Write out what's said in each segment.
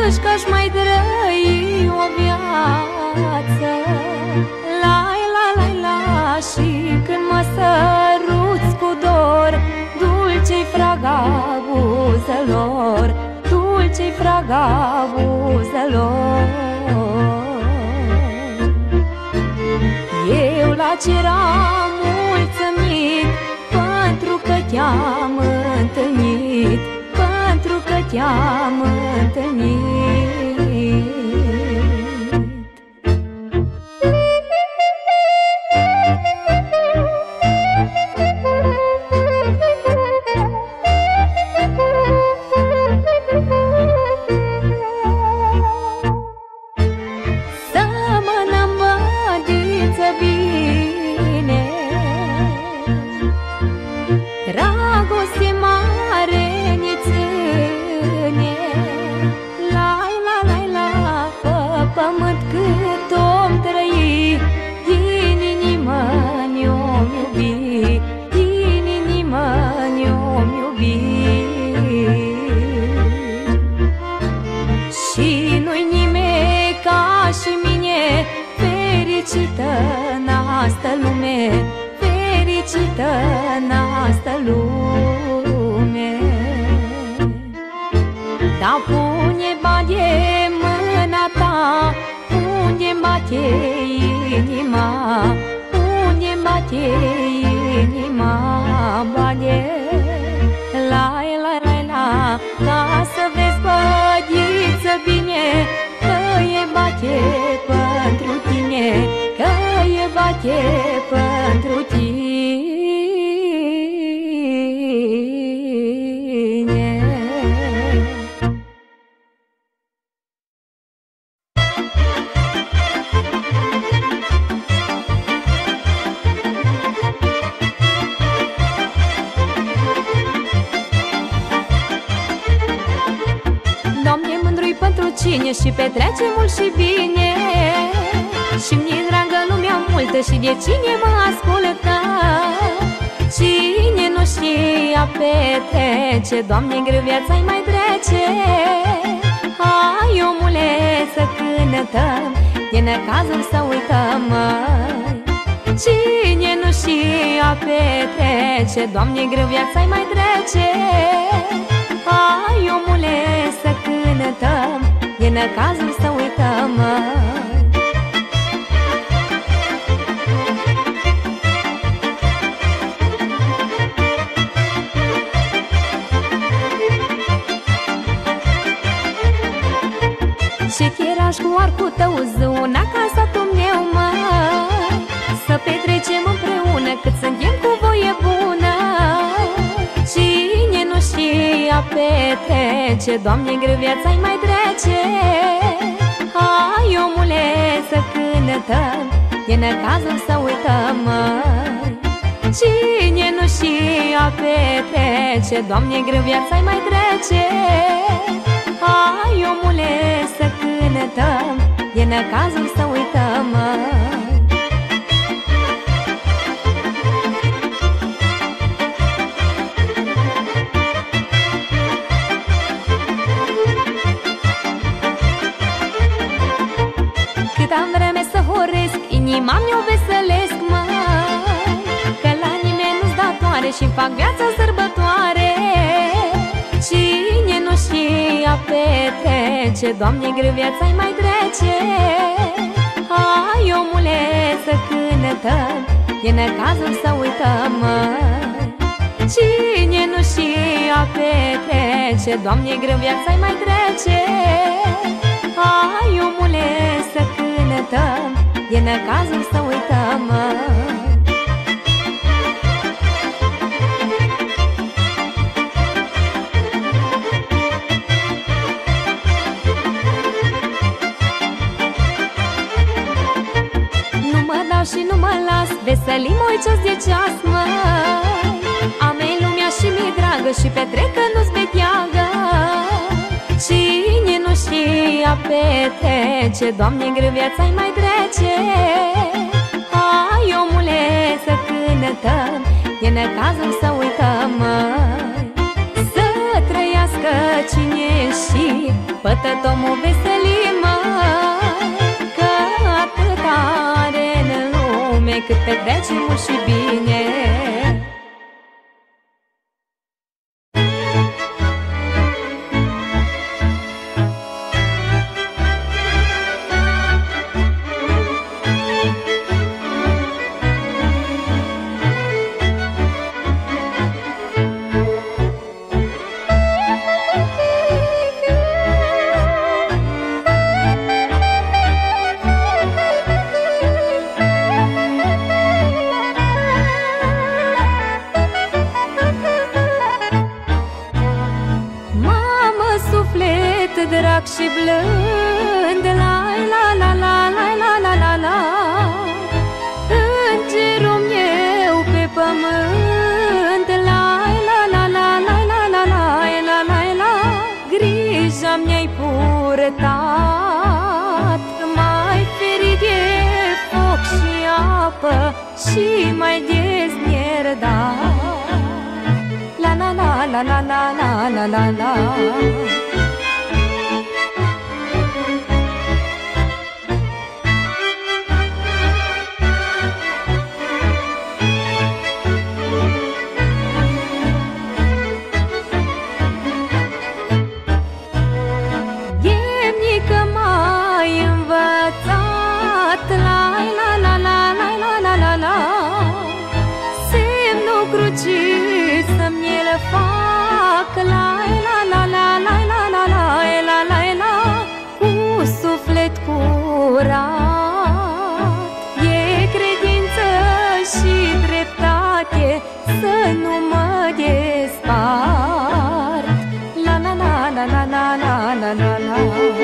că-aș mai trăi o viață. La, și când mă săruți cu dor, dulce-i fraga buzelor, dulce-i fraga buzelor. Eu la ce-eram mulțumit, pentru că te-am întâlnit, pentru că te-am întâlnit. Fericită n-astă lume, fericită n-astă lume. Dar pune bate mâna ta, unde bate inima, unde bate inima, bate la, ca să vezi, bădiță, bine, că e bate pentru tine, că e bate pentru tine. Doamne, mândru-i pentru cine și petrece mult și bine, și mi-e dragă lumea multă și de cine mă ascultă. Cine nu știa petrece, Doamne, greu viața-i mai trece. Hai, omule, să cântăm, e necazul să uităm, măi. Cine nu știa petrece, Doamne, greu viața-i mai trece. Hai, omule, să cântăm, e necazul să uităm, măi. Ce cheraș cu arcul tău, zâuna casa tu meu, măi, să petrecem împreună cât suntem cu voie bună. Cine nu știa petrece, Doamne, greu viața-i mai trece. Hai, omule, să cântăm, e necazul să uităm, măi. Cine nu știa petrece, Doamne, greu viața-i mai trece. Hai, omule, să cântăm, e necazul să uităm, măi. Cât am vreme să horesc, inima mi-o veselesc, măi, că la nimeni nu-ți da doare și-mi fac viața sărbătoare. Cine nu știa petrece, Doamne, greu viața-i mai trece. Hai, omule, să cântăm, e necazul să uităm, măi. Cine nu știa petrece, Doamne, greu viața-i mai trece. Hai, omule, să cântăm, e necazul să uităm, măi. Și nu mă las, veselim oi ceas de ceas, măi. Am-i lumea și mi-e dragă și petrecă nu-ți beteagă. Cine nu știa petrece, Doamne, greu viața-i mai trece. Hai, omule, să cântăm, e necazul să uităm, măi. Să trăiască cine și pătătomul veselimă, că atât are în lume cât petrecem și bine. Drag și blând, la la la la la la la la la, îngerul meu pe pământ, la la la la la la la la la la la, grija mi-ai purtat, mai ferit de foc și apă și mai deznierdat, la la la la la la la la la. Cruci să-mi le fac, la la la la la la la la la la la, cu suflet curat. E credință și dreptate să nu mă despart, la la la la la la la la la la.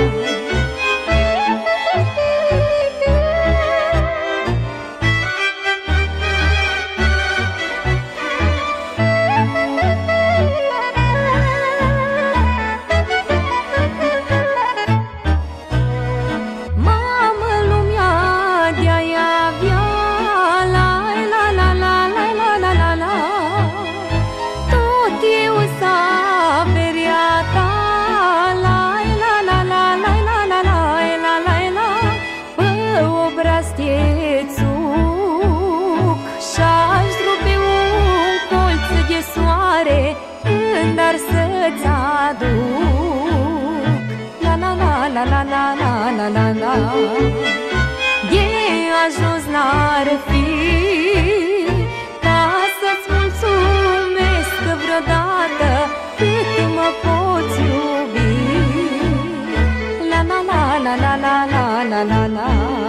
Dar să-ți aduc, la la la la la la la la la la, de ajuns n-ar fi ca să-ți mulțumesc vreodată cât mă poți iubi, la la la la la la la la la la.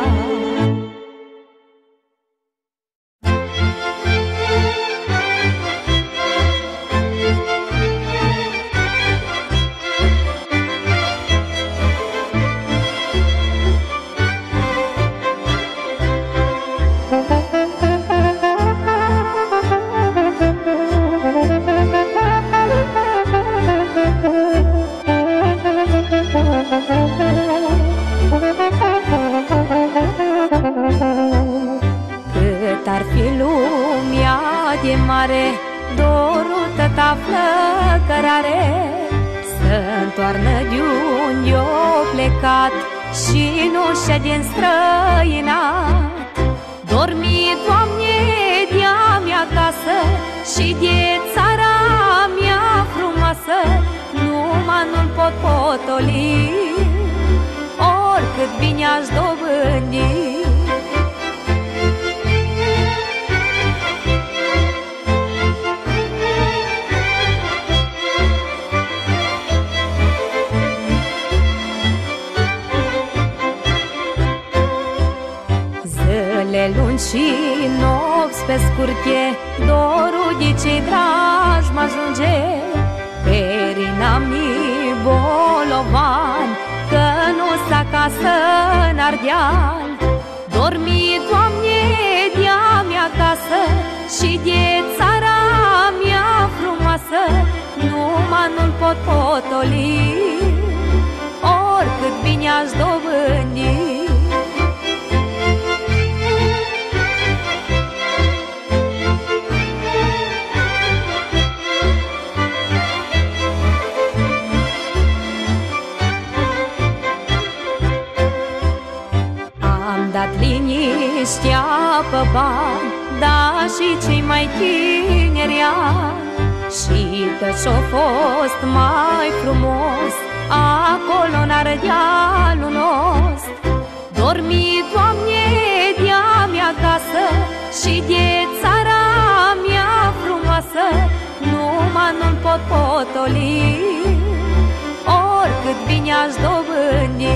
Cât ar fi lumea de mare, dorul tăta flăcărare să întoarnă de-unde-o plecat și nu șede înstrăinat. Dormi, Doamne, de-a mea casă și de țara mea frumoasă, numai nu-l pot potoli, oricât bine aș dobândi. Zile lungi și nopți pe scurte, dorul de cei dragi mă ajunge. Perina-mi bolovan, că nu-s acasă în Ardeal. Dormi, Doamne, de-a mea casă și de țara mea frumoasă, numai nu-l pot potoli, oricât bine aș dobândi. dat liniștea pe bani, dar și cei mai tineri ani. Și ce-a fost mai frumos acolo în Ardealul nostru. Dormi, Doamne, de-a mea casă și de țara mea frumoasă, numai nu-l pot potoli, oricât bine aș dobândi.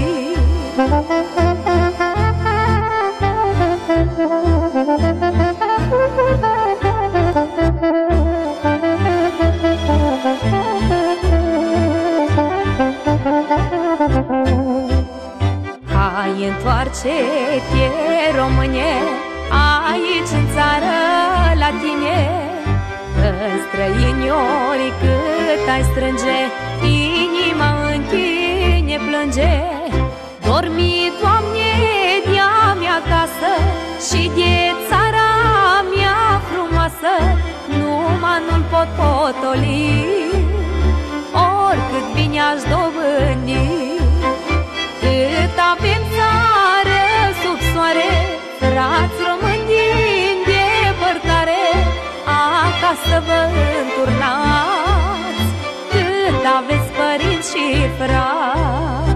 Hai, întoarce-te, române, aici în țară la tine. În străiniori cât ai strânge, inima în tine plânge. Dormi, Doamne, de-a mea casă și de țara mea frumoasă, numai nu-l pot potoli, oricât bine aș dobândi. Cât avem țară sub soare, frați români din depărtare, acasă vă înturnați, cât aveți părinți și frați.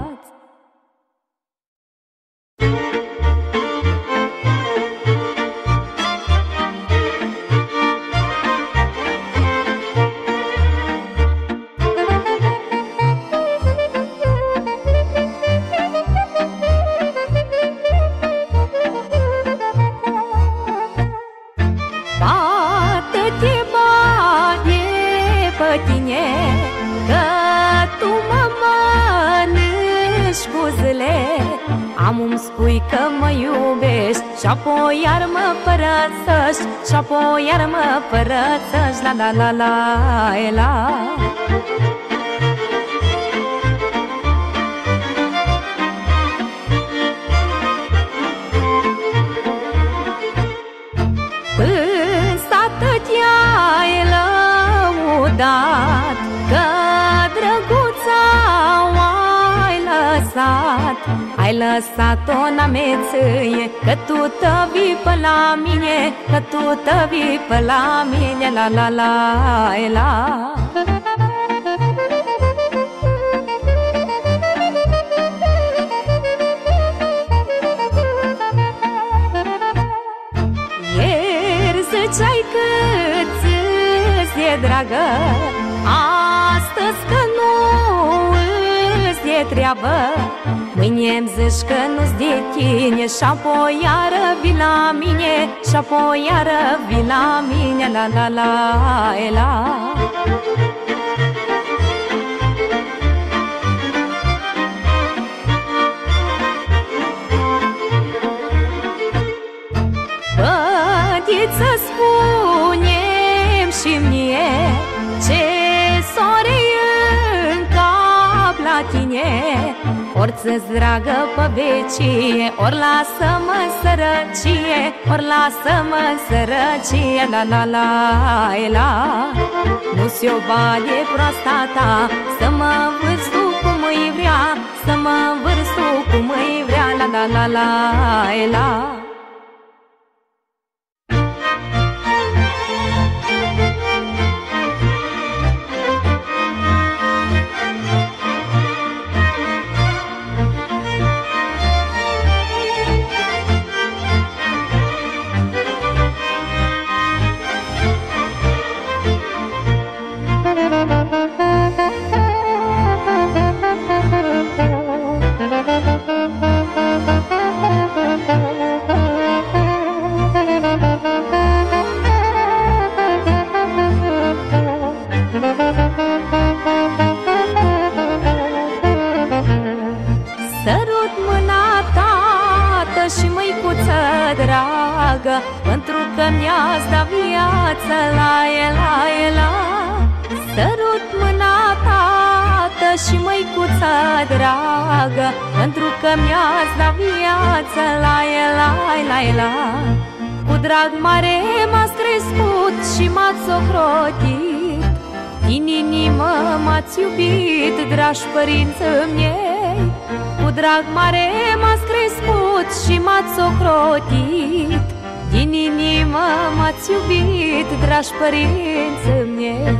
Am-mi spui că mă iubești și-apoi iar mă părăsești, și-apoi iar mă părăsești, la la la la la. Însă atât i-ai lăudat, că drăguța o-ai lăsat. Ai lăsat-o n-amețâie, că tu te vii pe la mine, că tu te vii pe la mine, la la la la. Ieri ziceai cât ți-e dragă, astăzi că nu îți e treabă. Mâine-mi zici că nu-s de tine și-apoi iară vii la mine, și-apoi iară vii la mine, la la la la. Bătiță, spune-mi și mie, ce soare în cap la tine. Ori ți-ți dragă pe vecie, ori lasă-mă sărăcie, ori lasă-mă sărăcie, la la la la. Nu-ți o bade proasta ta, să mă învârți tu cum îi vrea, să mă învârți tu cum îi vrea, la la la la la. Sărut mâna, tată, și măicuță dragă, pentru că mi-ați dat viață, la la la. Sărut mâna, tată, și măicuță dragă, pentru că mi-ați dat viață, la la la la. Cu drag mare m-ați crescut și m-ați ocrotit, din inimă m-ați iubit, dragi părinți-mi mei. Cu drag mare m-ați crescut și m-ați ocrotit, din inimă m-ați iubit, dragi părinți mei.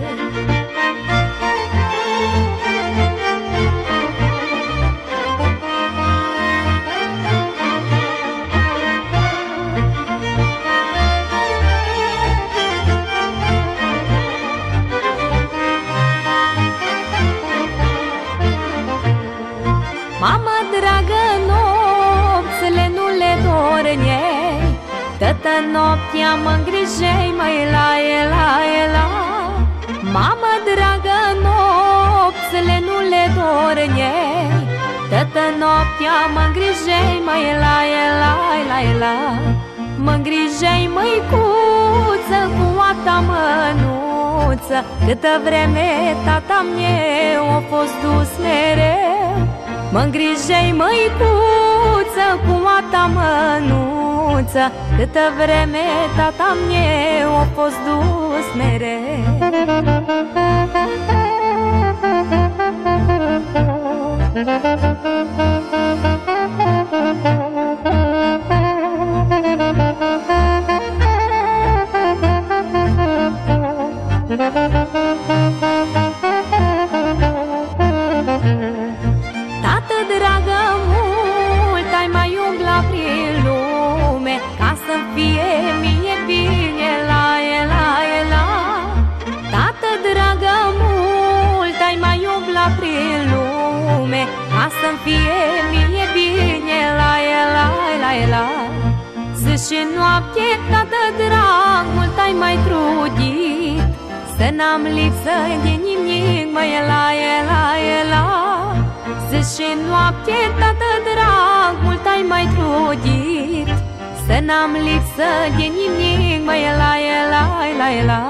Mamă dragă, nopțile nu le dorneai, tătă noaptea mă îngrijei, măi la ela. Mamă dragă, nopțile nu le dorneai, tătă noaptea mă îngrijei, măi la ela. Mă îngrijei, măicuță, cu oata mănuță, câtă vreme tata meu a fost dus mereu. Mă îngrijei, măicuță, cu oata mănuță, câtă vreme tata meu a fost dus mereu. Tată dragă, mult ai mai umblat prin lume, ca să-mi fie mie bine la ela. Tată dragă, mult ai mai umblat prin lume, ca să-mi fie mie bine la ela. Zi și noapte, tată drag, mult ai mai trudit, să n-am lipsă de nimic, măi la ela. Zi și noapte, tată drag, mult ai mai trudit, să n-am lipsă de nimic, măi la ela.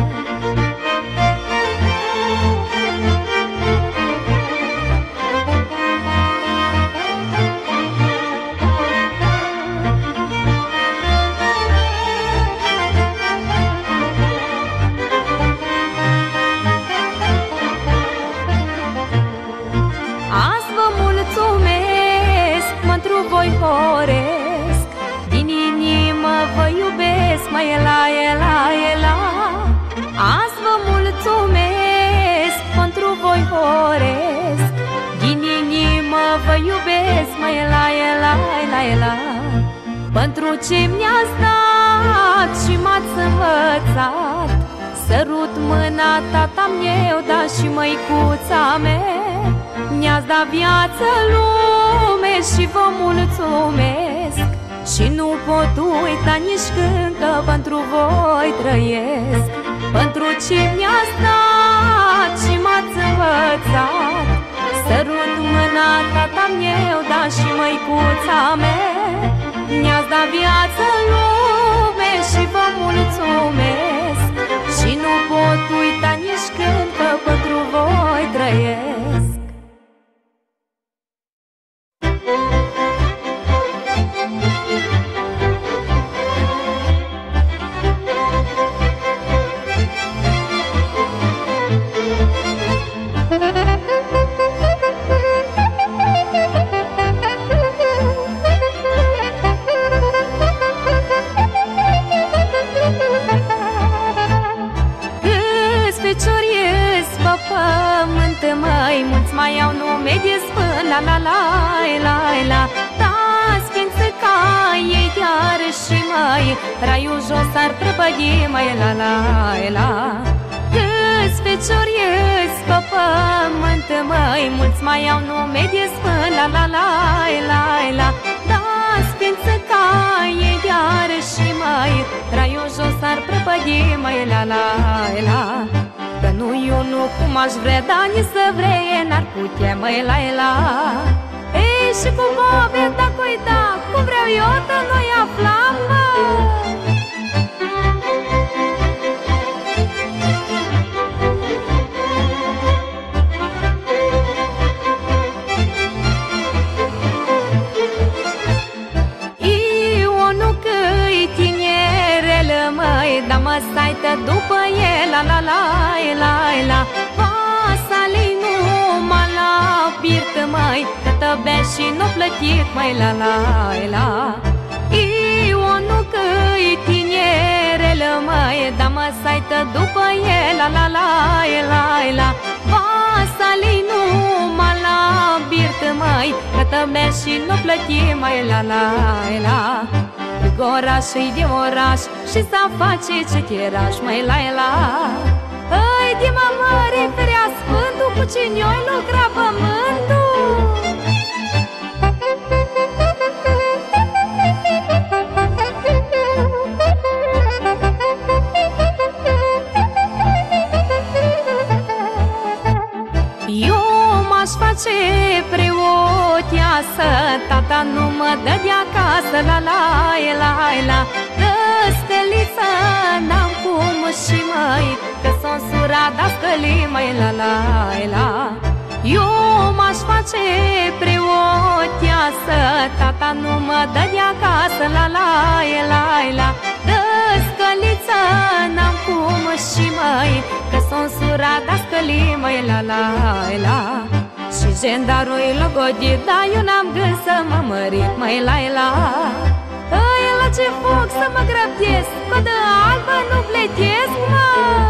Voi horesc, din inimă vă iubesc, măi la ela. Azi vă mulțumesc, pentru voi horesc, din inimă vă iubesc, măi la ela. Pentru ce mi-ați dat și m-ați învățat, sărut mâna tata meu, dar și măicuța mea. Mi-ați dat viață, lume, și vă mulțumesc, și nu pot uita nici când, că pentru voi trăiesc. Pentru ce mi-ați dat și m-ați învățat, sărut mâna tata meu, dar și măicuța mea. Mi-ați dat viață, lume, și vă mulțumesc, și nu pot uita nici când, că pentru voi trăiesc. Mulți mai au nume de spân, la. Da-ți ființă ca ei chiar și mai, raiul jos ar prăpădi, măi la. Câți feciori îți pe pământ, măi, mulți mai au nume de spân, la. Da-ți ființă ca ei chiar și mai, raiul jos ar prăpădi, măi la. Că nu eu nu cum aș vrea, dar nici să vreie n-ar putea, măi la. Ei, și cu bobe, dacă uita, cum vreau eu, că noi aflam, mă. Dar mă saită după el, la. Pasale numai la birt, măi, că tăbești și nu plătit, măi, la la la. Ionu că-i tinerel, măi, da mă saită după el, la la la la la. Vasalii nu mă la birt, măi, că tăbești și nu plătit, măi, la la la. Oraș-i de oraș și să face ce cheraș, măi, la la. Îi de mămării ferea sfântul, cu cine-oi lucra pământul. Eu m-aș face preoteasă, tata nu mă dă de acasă, la la la la. Dă steliță, n-am cum și măi, că sunt sura dascălii, măi, la la la. Eu m-aș face preoteasă, tata nu mă dă de acasă, la la la la. Dă scăliță, n-am cum și măi, că sunt sura dascălii, măi, la la la. Și jendarul-i logodit, dar eu n-am gând să mă mărit, măi, la la. Îi la ce foc să mă grăbdesc, codă albă nu pletesc, mă.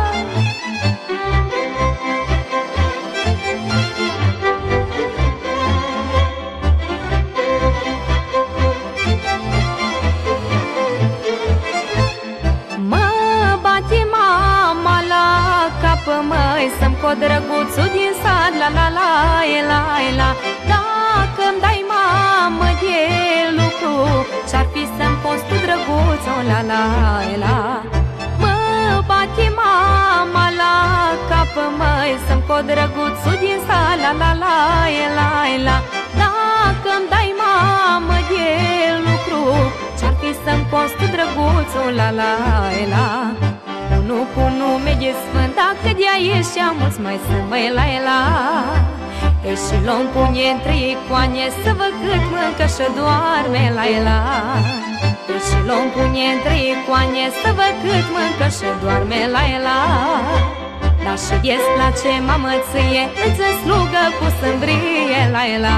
Mă bate mama la cap, măi, să-mi cod drăguțul din sat, la la la la la. Dacă-mi dai mamă de lucru, ce-ar fi să-mi poți tu drăguțul, la la la. Mă bate mama la cap, măi, să-mi cod drăguțul din sat, la la la la la. Dacă-mi dai mamă de lucru, ce-ar fi să-mi poți tu drăguțul, la la la. Unu cu nume de sfânt, dacă de-a ești mulți mai sunt, măi, la la. E și l-om pune între icoane să văd cât mâncă și doarme, la la. E și l-om pune între icoane să văd cât mâncă și doarme, la la. Dar și de-ți place mamăție, îți slugă cu sâmbrie, la la.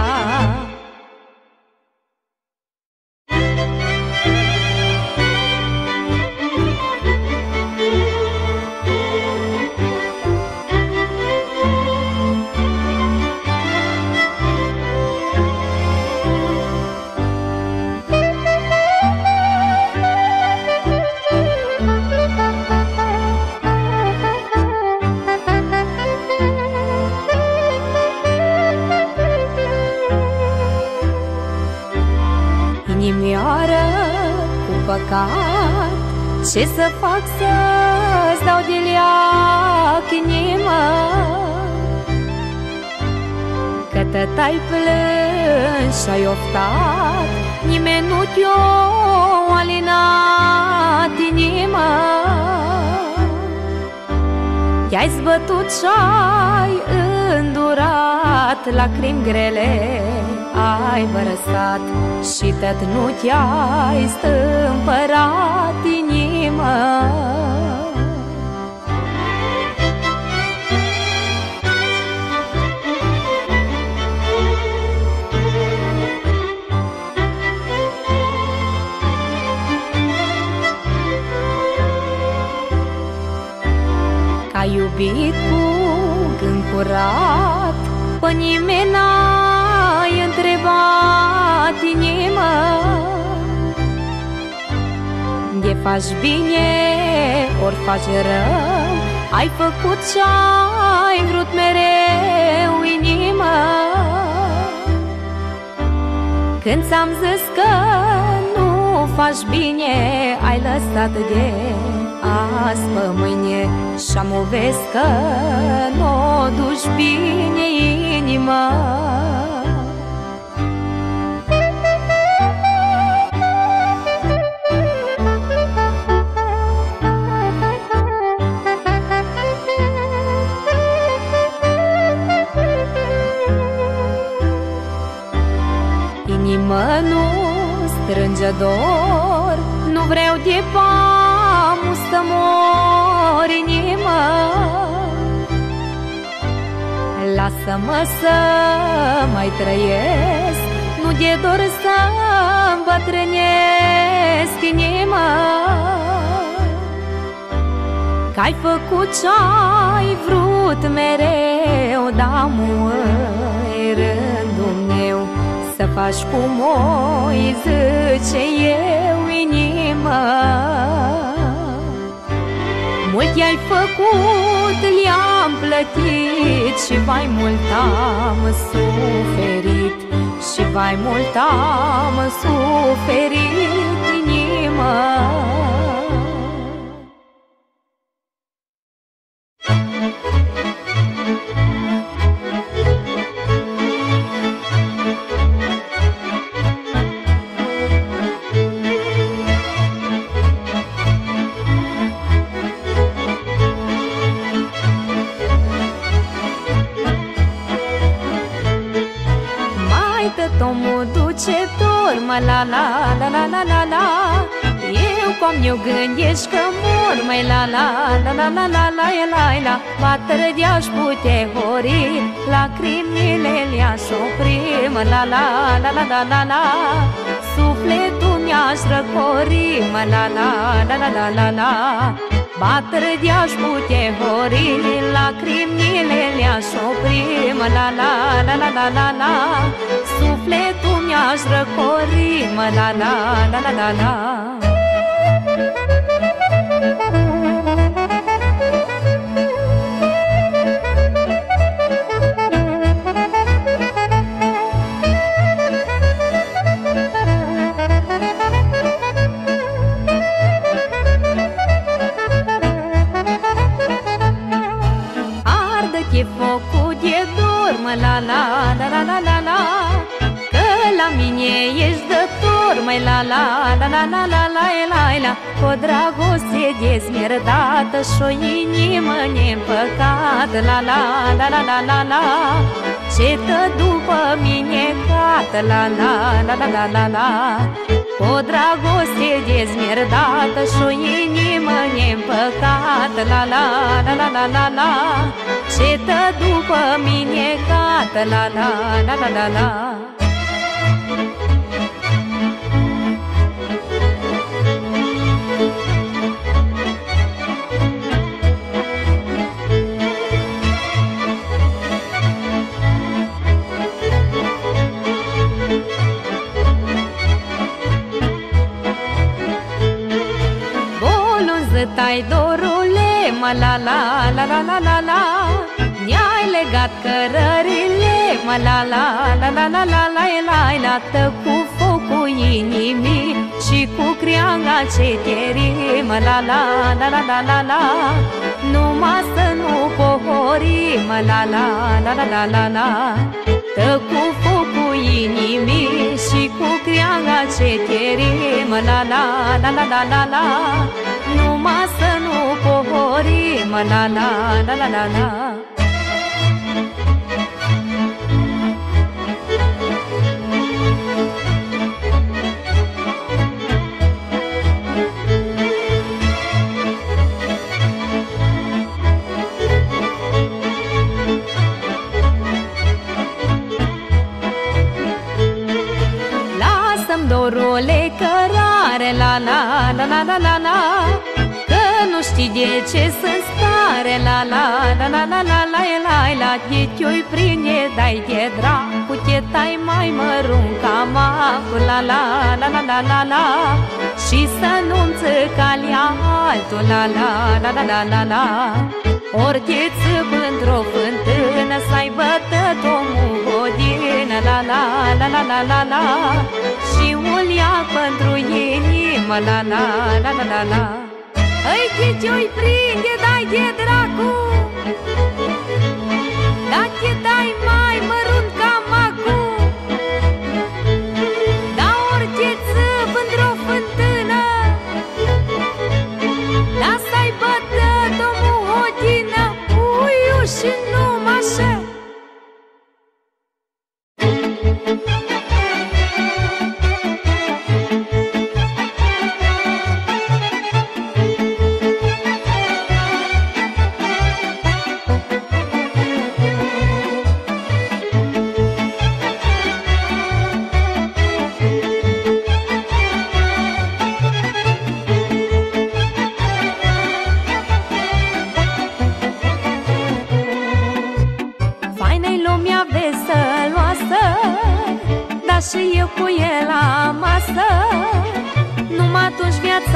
Inimioară cu păcat, ce să fac să-ți dau de leac inimă? Că tătai plâns și-ai oftat, nimeni nu te-o alinat inima. Te-ai zbătut și-ai îndurat lacrimi grele, ai vărăsat și tot nu te-ai stâmpărat inima. Că-ai iubit cu gând curat, pe nimeni n-ai întrebat inima. De faci bine, ori faci rău, ai făcut ce-ai vrut mereu inima. Când ți-am zis că nu faci bine, ai lăsat de azi pe mâine și-am o vezi că n-o duci bine inima. Inimă nu strânge dor, nu vreau de pamu să mor inima. lasă-mă să mai trăiesc, nu de dor să îmbătrânesc inima. Că-ai făcut ce-ai vrut mereu, dar mu-i rândul meu să faci cum o-i zice eu inima. Mult i-ai făcut, le-am plătit și mai mult am suferit, și mai mult am suferit inima. Omul duce turmă, la la la la la la la. Eu cum eu gândesc că mor, mai la la la la la la la la la. Batere de-aș putea hori, lacrimile le-aș opri, mă la la la la la la la. Sufletul mi-aș răcori, mă la la la la la la la. Batere de-aș putea hori, lacrimile le-aș opri, mă la la la la la la la. Sufletul mi-aș răcori, mă la la la la la la. Ardă-te focul de dor, mă la la la la la la la. Că la mine ești de tur, măi la la la la la la la la la. Cu o dragoste dezmierdată și-o inimă neîmpăcată, la la la la la la la. Ce tă după mine cată, la la la la la la la. Cu o dragoste dezmierdată și-o inimă neîmpăcată, la la la la la la la. Ce tă după mine cată, la la la la la la. Tai dorule, mă la la la la la la la. Ne-ai legat cărările, mă la la la la la la la la la. Tă cu focul inimii și cu creanga ce teri, mă la la la la la la la. Numai să nu pohori, mă la la la la la la la. Tă cu focul inimii și cu creanga ce teri, mă la la la la la la la. Numai să nu pohori, mă la la la la la la. Lasă-mi dorule cărare, la la la la la la la. Nu știi de ce sunt stare, la la la la la la la la la. Te-oi prinde, dai de dracu, te tai mai mărunca macul, la la la la la la la. Și să nu-mi țăcalea altul, la la la la la la la. Ori te țăp într-o fântână, să-aibă tot omul godină, la la la la la la la. Și un leac pentru inimă, la la la la la la. Îi te-oi prinde, dai de dracu, dar te dai mai mărunt ca macu. Dar ori te țăp într-o fântână, lasă-i bătă domnul hodină, uiu și numai așa.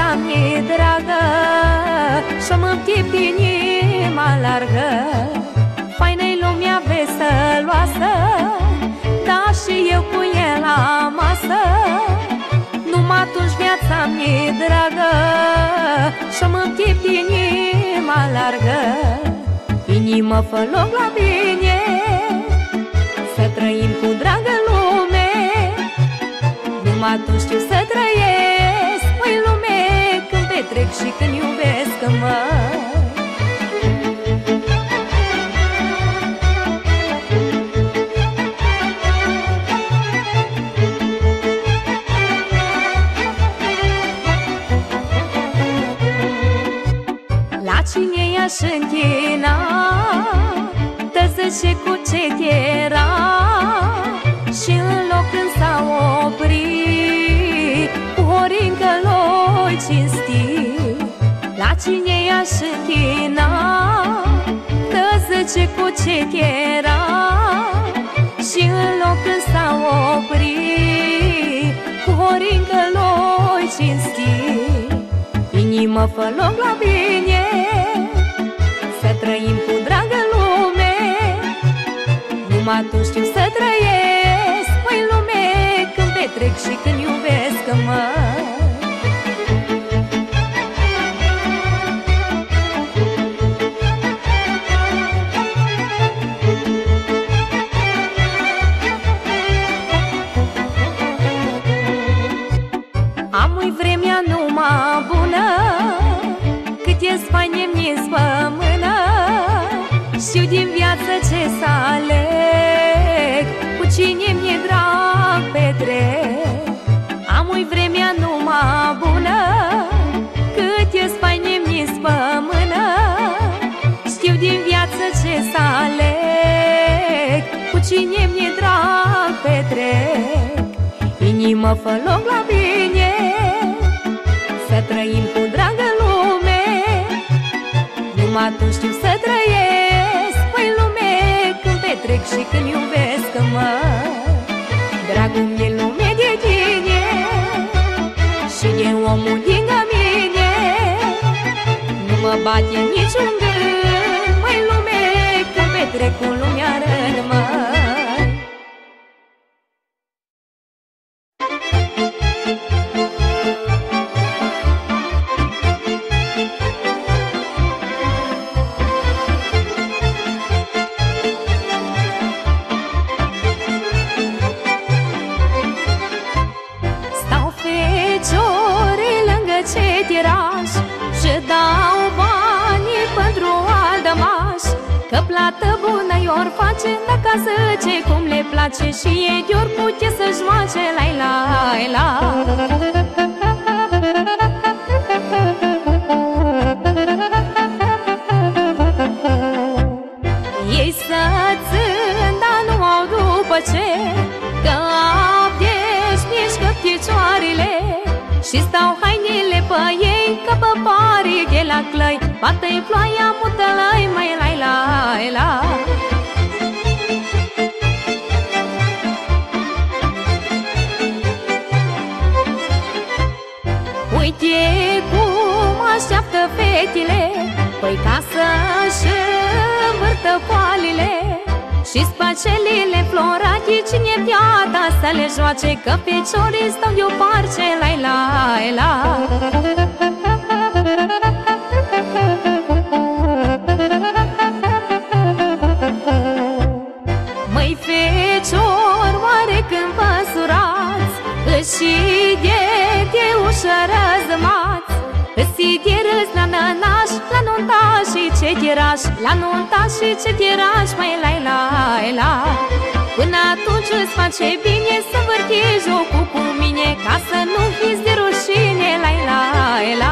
mi-e dragă și mă-mi chip inima largă. Faină-i lumea veseloasă, dar și eu cu el la masă. Numai atunci viața mi-e dragă și mă-mi chip inima largă. Inimă, fă loc la bine, să trăim cu dragă lume. Numai atunci știu să trăiesc, păi lume, când petrec și când iubesc, măi. La cine i-aș închina, tăzăce cu ce era, și în loc când s-a oprit, cu horincă l-oi cinsti. La cine i-aș închina, tăzăce cu ce era, și în loc când s-a oprit, cu horincă l-oi cinsti. Inimă, fă loc la bine, să trăim cu dragă lume. Numai tu știu să trăiesc, păi lume, când petrec și când iubesc, măi. Am-i vremea numai bună, cât e faine mi-e spămână. Știu din viață ce să aleg, cu cine mi-e drag petrec. Am-i vremea numai bună, cât e faine mi-e spămână. Știu din viață ce să aleg, cu cine mi-e drag petrec. Inimă, fă loc la bine, să trăim cu dragă lume. Numai tu știu să trăiesc, păi lume, când petrec și când iubesc, măi. Dragul mi-e lume de tine și de omul lângă mine. Nu mă bate niciun gând, măi lume, când petrec cu lumea rând, măi. Și dau banii pentru aldămaș, că plată bună i-or face dacă zice cum le place. Și ei de-or putea să joace la-i-la-i-la. Ei să țin, dar nu au după ce, că abdești mișcă picioarele și stau hainele pe ei ca pe parii de la clăi. Bată-i ploaia, mută-lăi, mai la-i-la-i-la. Uite cum așteaptă fetile, păi ca să-și învârtă poalile și spacelile florate, cine piata să le joace, că feciorii stau deoparte, la-i-la-i-la. Măi fecior, oare când vă surați, și de ușă răzămați, îți de râs la nănaș, la nunta și ce tiraș, la nunta și ce tiraș, mai la-i-la-i-la. Până atunci îți face bine să vârti jocul cu mine, ca să nu fiți de rușine, la-i-la-i-la.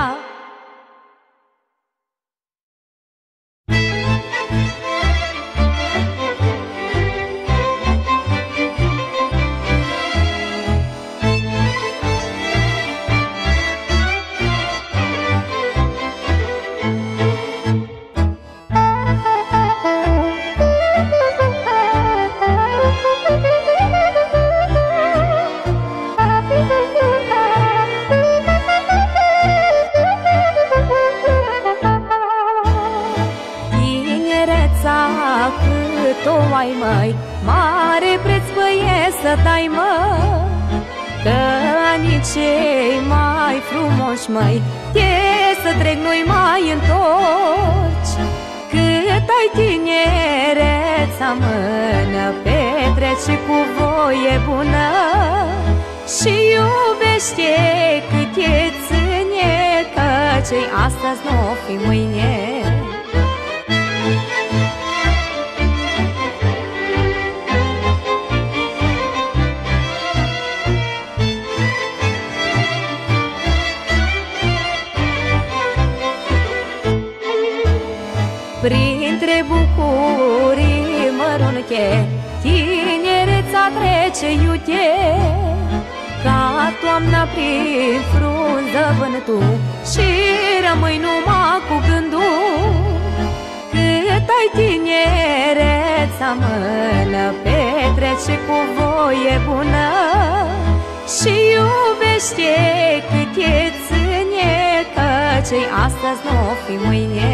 să dai, mă, că anii cei mai frumoși, măi, e să trec, nu-i mai întorci. Cât ai tinereța, mână, petrece cu voie bună și iubește cât e ține, căci astăzi n-o fi mâine. Printre bucurii mărunche, tinereța trece iute, ca toamna prin frunză vântul și rămâi numai cu gândul. Cât ai tinereța, mână, petrece cu voie bună și iubește cât e ține, căci astăzi n-o fi mâine.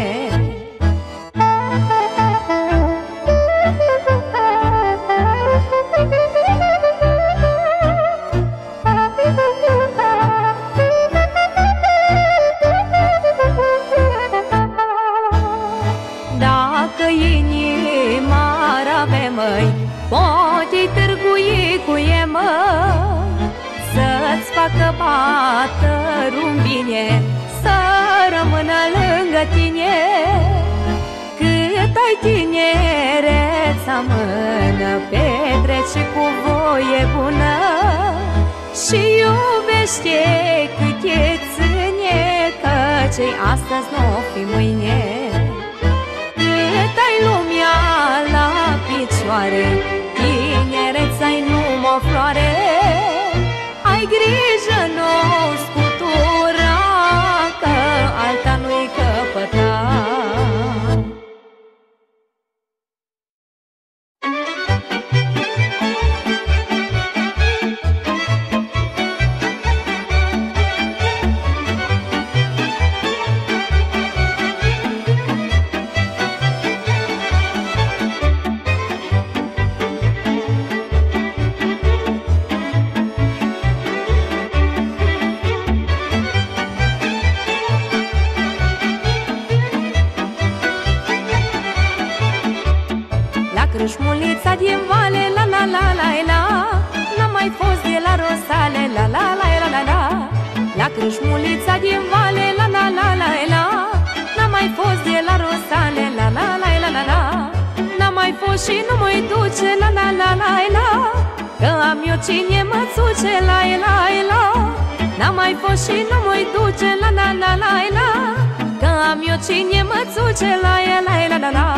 Dacă inima ar avea, măi, poate-i târgui cu e, mă, să-ți facă patărul bine, să rămână lângă tine. Cât ai tinereța, mână, petrece cu voie bună și iubește cât e ține, căci astăzi n-o fi mâine. Cât ai lumea la picioare, tinereța-i numai o floare, ai grijă, n-o scutura, că alta nu-i căpăta. Crâșmulița din vale, la la la la la, n-am mai fost de la Rosale, la la la la la la. La crâșmulița din vale, la la la la la, n-am mai fost de la Rosale, la la la la la la. N-am mai fost și nu mă-i duce, la la la la la, că am eu cine mă țuce, la la la. N-am mai fost și nu mă-i duce, la la la la la, că am eu cine mă țuce, la la la la la.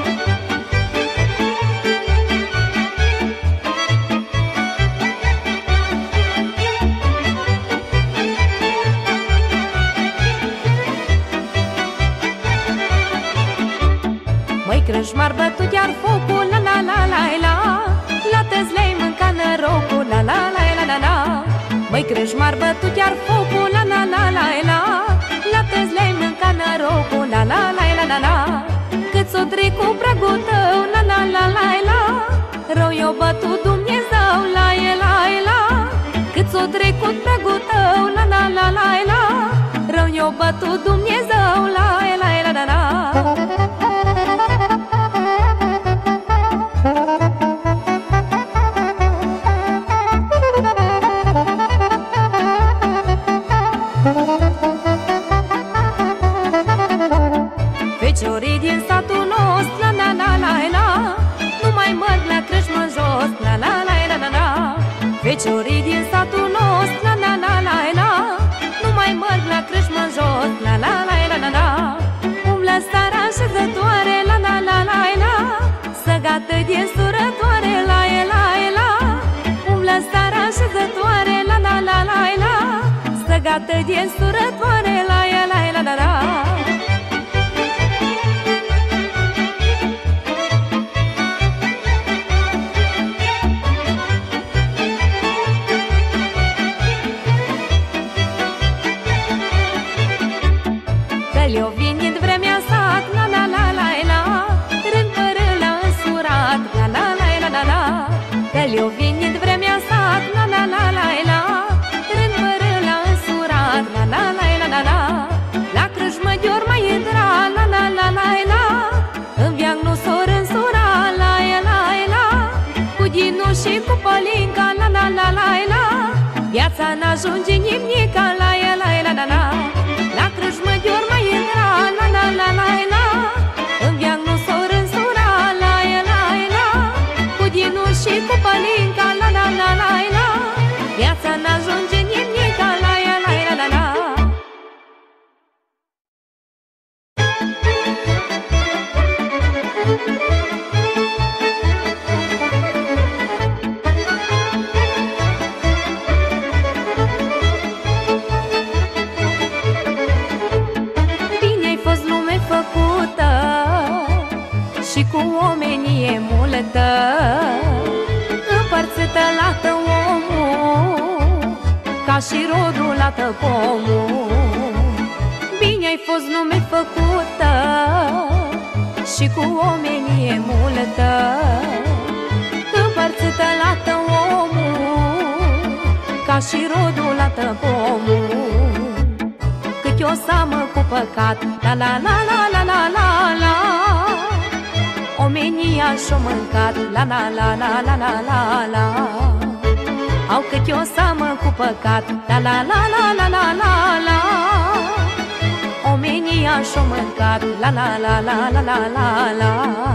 Crâșmar bătut iar focul, la la la la la, la tăzlei mânca nărocul, la la la la la la. Măi, crâșmar bătut iar focul, la la la la la, la tăzlei mânca nărocul, la la la la la la. Cât s-o trecut pragul tău, la la la la la, rău i-o bătut Dumnezeu, la la la. Cât s-o trecut pragul tău, la la la la la, rău i-o bătut Dumnezeu, la la la la la. Feciorii din satul nostru, la la la la la, nu mai merg la crâșmă jos, la la la la la la. Feciorii din satul nostru, la la la la la, nu mai merg la crâșmă jos, la la la la la la. Umblă stara așezătoare, la la la la la, să gată din surătoare, la la la. Umblă stara așezătoare, la la la la la, să gată din surătoare, la la la la la. Eu vinind vremea sat, la la la la la, rând părâl la însurat, la la la la la la. Eu vinind vremea Viața n-ajunge nimica, la e la e la la la. La crâșmă de ori mai intra, la la la la la. În viac nu s-o rănsura, la e la e la. Cu dinul și cu pălinca, la la la la la. Viața n-ajunge nimica, la e la e la la la. Și cu omenie multă, împărțită lată omul, ca și rodul lată pomul. Bine ai fost lume făcută, și cu omenie multă, împărțită lată omul, ca și rodul lată pomul. Cât o seamă cu păcat, la la la la la la la la. Omenia și-o mâncat, la la la la la la la la. Au cât o seamă cu păcat, la la la la la la la la. Omenia și-o mâncat, la la la la la la la la.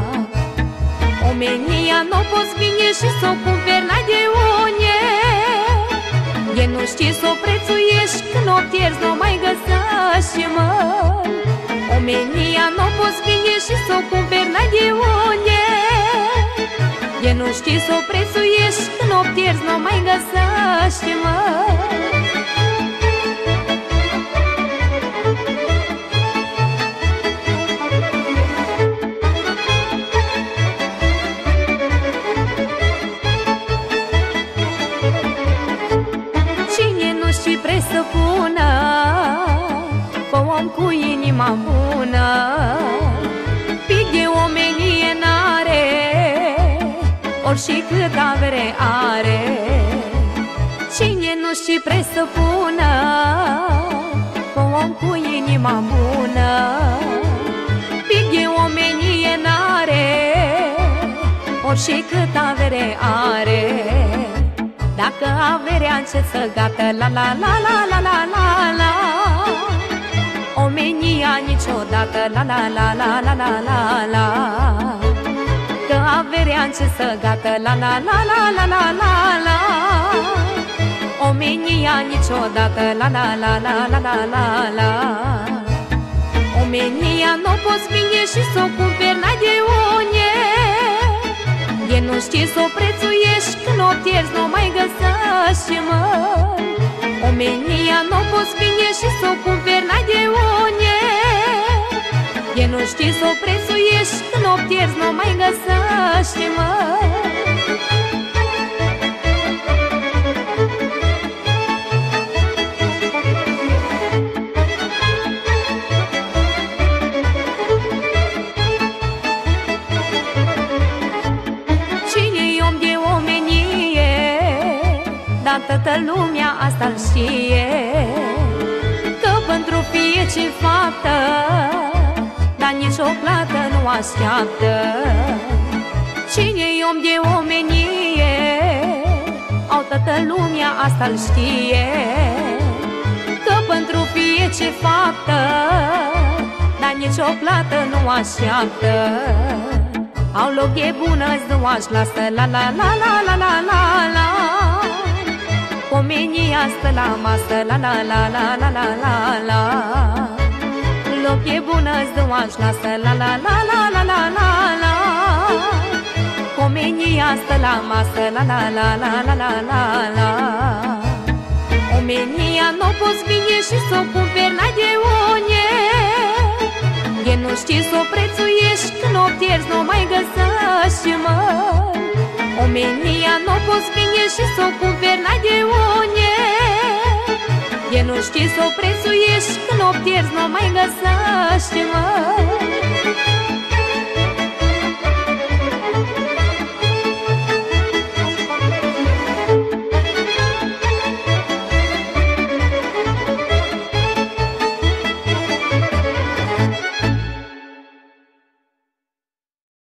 Omenia n-o poți vine și s-o cumperi, n-ai de unde. E nu știi s-o prețuiești, când o pierzi n-o mai găsești, măi. Omenia n-o poți vine și s-o cumperi, n-ai de unde. E nu știi s-o prețuiești, când o pierzi n-o mai găsești, măi. Să pună pe om cu inima bună, pic de omenie n-are, ori și cât avere are. Cine nu știe pre să pună pe om cu inima bună, pic de omenie n-are, ori și cât avere are. Dacă averea încet să gată, la la la la la la la la. Omenia niciodată, la la la la la la la la. Că averea încet să gată, la la la la la la la la. Omenia niciodată, la la la la la la la la. Omenia n-o poți vinde și s-o cumperi, n-ai de unde. E nu știi s-o prețuiești, când o pierzi n-o mai găsești, măi. Omenia n-o poți vinde și s-o cumperi, n-ai de unde. E nu știi s-o prețuiești, când o pierzi n-o mai găsești, măi. Toată lumea asta-l știe, că pentru fiecare faptă, dar nici o plată nu așteaptă. Cine-i om de omenie, au toată lumea asta-l știe, că pentru fiecare faptă, dar nici o plată nu așteaptă. Au loc de bună ziua-și lasă, la la la la la la la la. Omenia stă la masă, la la la la la la la la. Loc e bună ziua-și lasă, la la la la la la la la. Omenia stă la masă, la la la la la la la la. Omenia n-o poți vinde și s-o cumperi, n-ai de unde. E nu știi s-o prețuiești, când o pierzi n-o mai găsești, măi. Omenia n-o poți vinde și s-o cumperi, n-ai de unde. E nu știi s-o prețuiești, când o pierzi n-o mai găsești, măi.